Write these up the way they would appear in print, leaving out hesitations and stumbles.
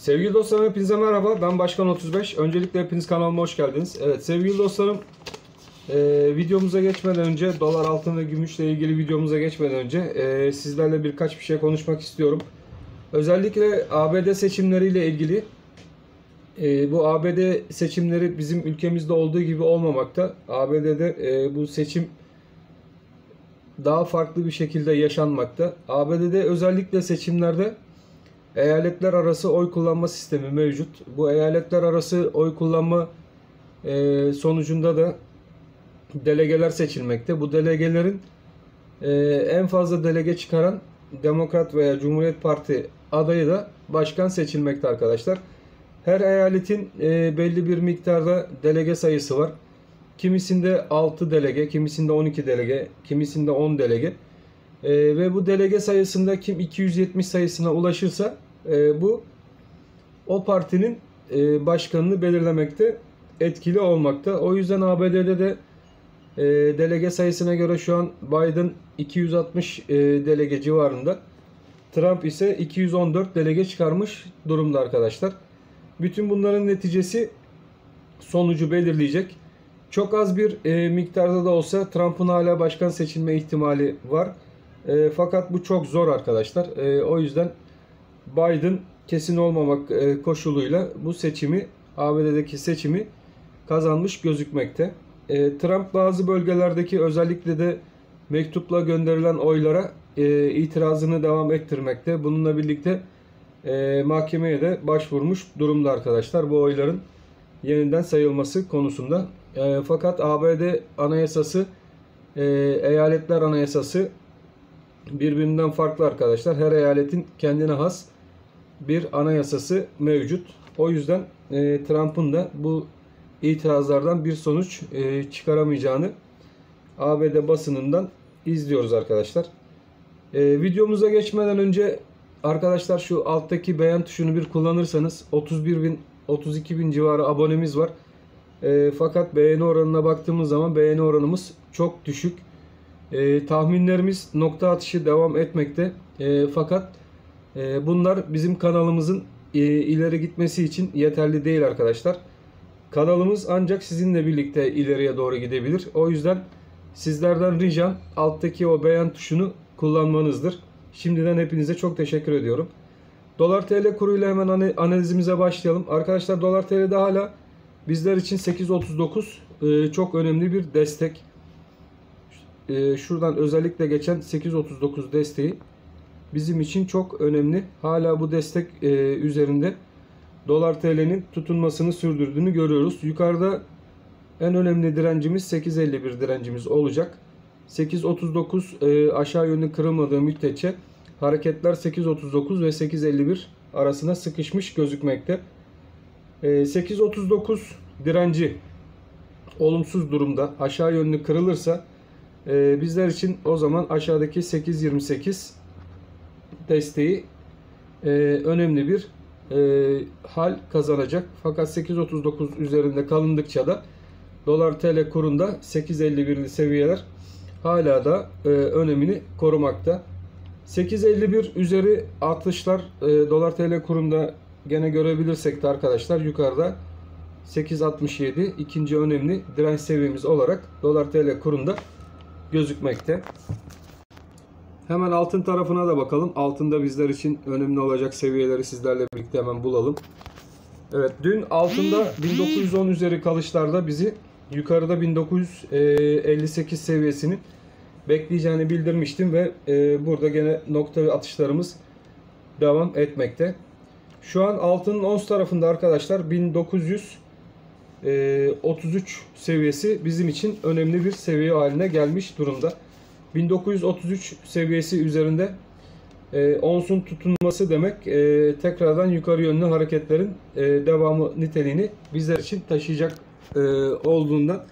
Sevgili dostlarım, hepinize merhaba. Ben Başkan 35. Öncelikle hepiniz kanalıma hoş geldiniz. Evet sevgili dostlarım, videomuza geçmeden önce, dolar, altın ve gümüşle ilgili videomuza geçmeden önce sizlerle birkaç bir şey konuşmak istiyorum. Özellikle ABD seçimleriyle ilgili. Bu ABD seçimleri bizim ülkemizde olduğu gibi olmamakta. ABD'de bu seçim daha farklı bir şekilde yaşanmakta. ABD'de özellikle seçimlerde eyaletler arası oy kullanma sistemi mevcut. Bu eyaletler arası oy kullanma sonucunda da delegeler seçilmekte. Bu delegelerin en fazla delege çıkaran Demokrat veya Cumhuriyet Parti adayı da başkan seçilmekte arkadaşlar. Her eyaletin belli bir miktarda delege sayısı var. Kimisinde 6 delege, kimisinde 12 delege, kimisinde 10 delege. Ve bu delege sayısında kim 270 sayısına ulaşırsa bu o partinin başkanını belirlemekte etkili olmakta. O yüzden ABD'de de delege sayısına göre şu an Biden 260 delege civarında. Trump ise 214 delege çıkarmış durumda arkadaşlar. Bütün bunların neticesi sonucu belirleyecek. Çok az bir miktarda da olsa Trump'ın hala başkan seçilme ihtimali var. Fakat bu çok zor arkadaşlar. O yüzden Biden kesin olmamak koşuluyla bu seçimi, ABD'deki seçimi kazanmış gözükmekte. Trump bazı bölgelerdeki özellikle de mektupla gönderilen oylara itirazını devam ettirmekte. Bununla birlikte mahkemeye de başvurmuş durumda arkadaşlar bu oyların yeniden sayılması konusunda. Fakat ABD anayasası, eyaletler anayasası birbirinden farklı arkadaşlar. Her eyaletin kendine has bir anayasası mevcut. O yüzden Trump'ın da bu itirazlardan bir sonuç çıkaramayacağını ABD basınından izliyoruz arkadaşlar. Videomuza geçmeden önce arkadaşlar şu alttaki beğen tuşunu bir kullanırsanız 32 bin civarı abonemiz var. Fakat beğeni oranına baktığımız zaman beğeni oranımız çok düşük. Tahminlerimiz nokta atışı devam etmekte. Fakat bunlar bizim kanalımızın ileri gitmesi için yeterli değil arkadaşlar. Kanalımız ancak sizinle birlikte ileriye doğru gidebilir. O yüzden sizlerden ricam alttaki o beğen tuşunu kullanmanızdır. Şimdiden hepinize çok teşekkür ediyorum. Dolar TL kuruyla hemen analizimize başlayalım. Arkadaşlar dolar TL'de hala bizler için 8.39 çok önemli bir destek. Şuradan özellikle geçen 8.39 desteği bizim için çok önemli. Hala bu destek üzerinde dolar TL'nin tutunmasını sürdürdüğünü görüyoruz. Yukarıda en önemli direncimiz 8.51 direncimiz olacak. 8.39 aşağı yönlü kırılmadığı müddetçe hareketler 8.39 ve 8.51 arasına sıkışmış gözükmekte. 8.39 direnci olumsuz durumda aşağı yönlü kırılırsa bizler için o zaman aşağıdaki 8.28 desteği önemli bir hal kazanacak. Fakat 8.39 üzerinde kalındıkça da dolar TL kurunda 8.51'li seviyeler hala da önemini korumakta. 8.51 üzeri artışlar dolar TL kurunda gene görebilirsek de arkadaşlar yukarıda 8.67 ikinci önemli direnç seviyemiz olarak dolar TL kurunda gözükmekte. Hemen altın tarafına da bakalım. Altında bizler için önemli olacak seviyeleri sizlerle birlikte hemen bulalım. Evet, dün altında 1910 üzeri kalışlarda bizi yukarıda 1958 seviyesinin bekleyeceğini bildirmiştim ve burada gene nokta atışlarımız devam etmekte. Şu an altının ons tarafında arkadaşlar 1933 seviyesi bizim için önemli bir seviye haline gelmiş durumda. 1933 seviyesi üzerinde onsun tutunması demek tekrardan yukarı yönlü hareketlerin devamı niteliğini bizler için taşıyacak olduğundan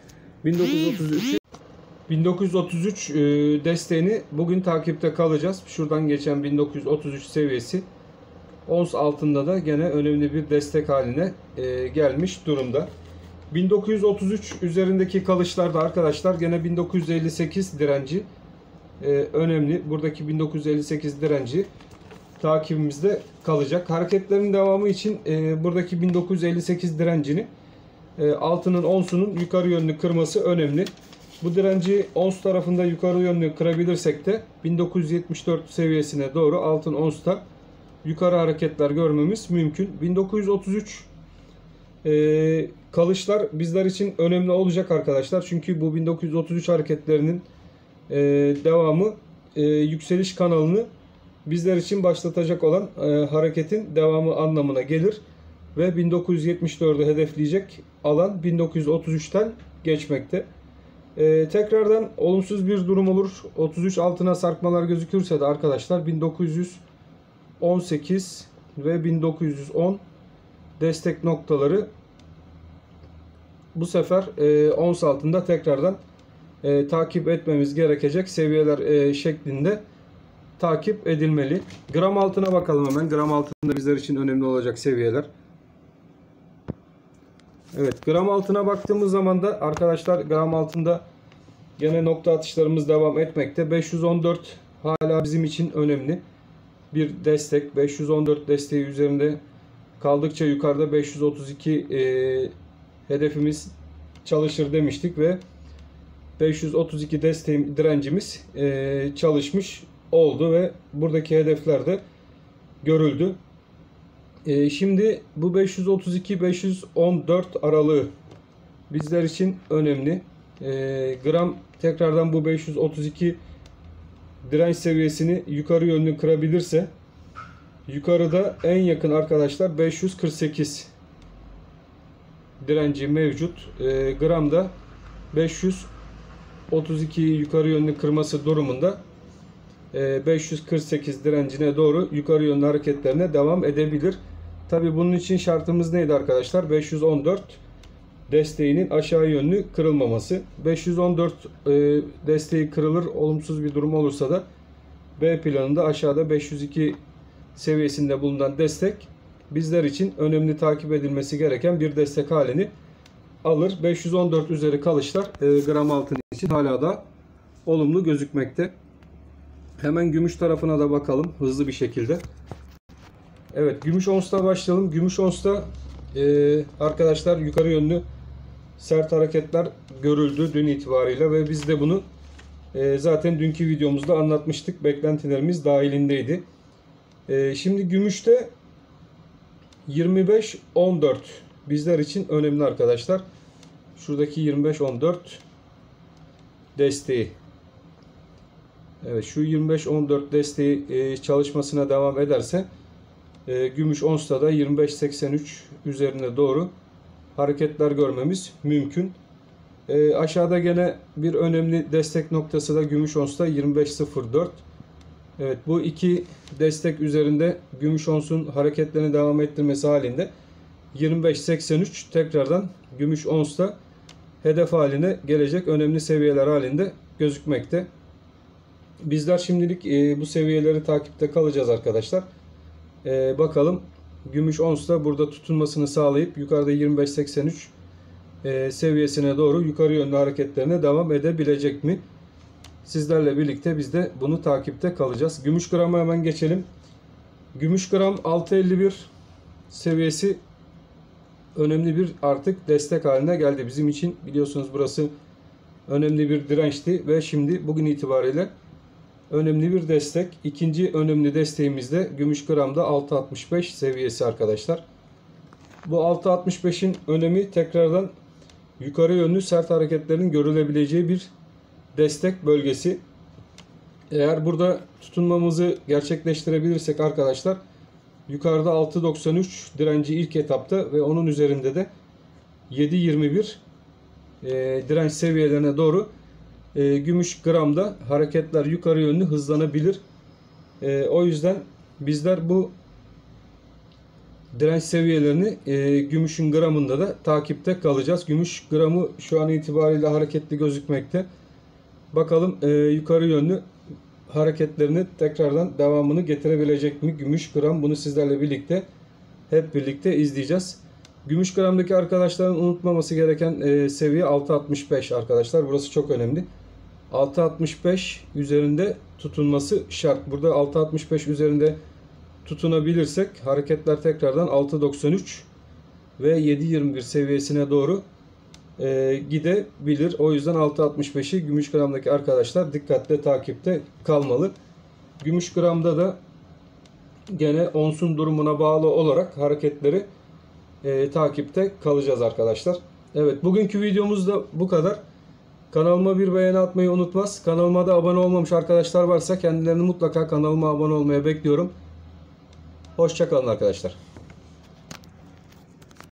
1933 desteğini bugün takipte kalacağız. Şuradan geçen 1933 seviyesi ons altında da gene önemli bir destek haline gelmiş durumda. 1933 üzerindeki kalışlarda arkadaşlar gene 1958 direnci önemli. Buradaki 1958 direnci takibimizde kalacak. Hareketlerin devamı için buradaki 1958 direncini altının onsunun yukarı yönlü kırması önemli. Bu direnci ons tarafında yukarı yönlü kırabilirsek de 1974 seviyesine doğru altın onsta yukarı hareketler görmemiz mümkün. 1933 kalışlar bizler için önemli olacak arkadaşlar. Çünkü bu 1933 hareketlerinin devamı yükseliş kanalını bizler için başlatacak olan hareketin devamı anlamına gelir. Ve 1974'ü hedefleyecek alan 1933'ten geçmekte. Tekrardan olumsuz bir durum olur. 33 altına sarkmalar gözükürse de arkadaşlar 1918 ve 1910 destek noktaları bu sefer ons altında tekrardan takip etmemiz gerekecek seviyeler şeklinde takip edilmeli. Gram altına bakalım hemen. Gram altında bizler için önemli olacak seviyeler. Evet, gram altına baktığımız zaman da arkadaşlar gram altında gene nokta atışlarımız devam etmekte. 514 hala bizim için önemli bir destek. 514 desteği üzerinde kaldıkça yukarıda 532 hedefimiz çalışır demiştik ve 532 direncimiz çalışmış oldu ve buradaki hedefler de görüldü. Şimdi bu 532-514 aralığı bizler için önemli. Gram tekrardan bu 532 direnç seviyesini yukarı yönlü kırabilirse yukarıda en yakın arkadaşlar 548 direnci mevcut. Gramda 532'yi yukarı yönlü kırması durumunda 548 direncine doğru yukarı yönlü hareketlerine devam edebilir. Tabi bunun için şartımız neydi arkadaşlar? 514 desteğinin aşağı yönlü kırılmaması. 514 desteği kırılır, olumsuz bir durum olursa da B planında aşağıda 502 seviyesinde bulunan destek bizler için önemli takip edilmesi gereken bir destek halini alır. 514 üzeri kalışlar gram altın için hala da olumlu gözükmekte. Hemen gümüş tarafına da bakalım hızlı bir şekilde. Evet, gümüş onsta başlayalım. Gümüş onsta arkadaşlar yukarı yönlü sert hareketler görüldü dün itibariyle ve biz de bunu zaten dünkü videomuzda anlatmıştık. Beklentilerimiz dahilindeydi. Şimdi gümüşte 25-14 bizler için önemli arkadaşlar. Şuradaki 25-14 desteği. Evet, şu 25-14 desteği çalışmasına devam ederse gümüş onsta da 25-83 üzerine doğru hareketler görmemiz mümkün. Aşağıda gene bir önemli destek noktası da gümüş onsta 25.04. Evet, bu iki destek üzerinde gümüş onsun hareketlerini devam ettirmesi halinde 25.83 tekrardan gümüş onsta hedef haline gelecek önemli seviyeler halinde gözükmekte. Bizler şimdilik bu seviyeleri takipte kalacağız arkadaşlar. Bakalım gümüş onsta burada tutunmasını sağlayıp yukarıda 25.83 seviyesine doğru yukarı yönlü hareketlerine devam edebilecek mi? Sizlerle birlikte biz de bunu takipte kalacağız. Gümüş grama hemen geçelim. Gümüş gram 6.51 seviyesi önemli bir artık destek haline geldi. Bizim için biliyorsunuz burası önemli bir dirençti ve şimdi bugün itibariyle önemli bir destek. İkinci önemli desteğimiz de gümüş gramda 6.65 seviyesi arkadaşlar. Bu 6.65'in önemi tekrardan yukarı yönlü sert hareketlerin görülebileceği bir destek bölgesi. Eğer burada tutunmamızı gerçekleştirebilirsek arkadaşlar yukarıda 6.93 direnci ilk etapta ve onun üzerinde de 7.21 direnç seviyelerine doğru gümüş gramda hareketler yukarı yönlü hızlanabilir. O yüzden bizler bu direnç seviyelerini gümüşün gramında da takipte kalacağız. Gümüş gramı şu an itibariyle hareketli gözükmekte. Bakalım yukarı yönlü hareketlerini tekrardan devamını getirebilecek mi gümüş gram? Bunu sizlerle birlikte hep birlikte izleyeceğiz. Gümüş gramdaki arkadaşların unutmaması gereken seviye 6.65 arkadaşlar. Burası çok önemli. 6.65 üzerinde tutunması şart. Burada 6.65 üzerinde tutunabilirsek hareketler tekrardan 6.93 ve 7.21 seviyesine doğru gidebilir. O yüzden 6.65'i gümüş gramdaki arkadaşlar dikkatle takipte kalmalı. Gümüş gramda da gene onsun durumuna bağlı olarak hareketleri takipte kalacağız arkadaşlar. Evet, bugünkü videomuz da bu kadar. Kanalıma bir beğeni atmayı unutmaz. Kanalıma da abone olmamış arkadaşlar varsa kendilerini mutlaka kanalıma abone olmaya bekliyorum. Hoşça kalın arkadaşlar.